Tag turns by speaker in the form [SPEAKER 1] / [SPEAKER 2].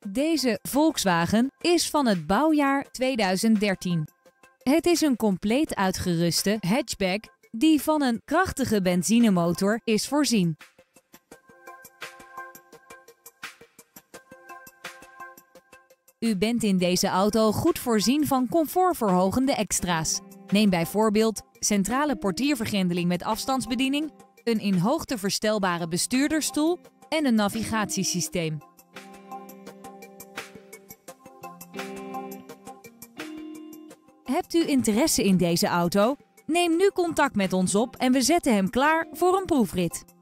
[SPEAKER 1] Deze Volkswagen is van het bouwjaar 2013. Het is een compleet uitgeruste hatchback die van een krachtige benzinemotor is voorzien. U bent in deze auto goed voorzien van comfortverhogende extra's. Neem bijvoorbeeld centrale portiervergrendeling met afstandsbediening, een in hoogte verstelbare bestuurdersstoel en een navigatiesysteem. Hebt u interesse in deze auto? Neem nu contact met ons op en we zetten hem klaar voor een proefrit.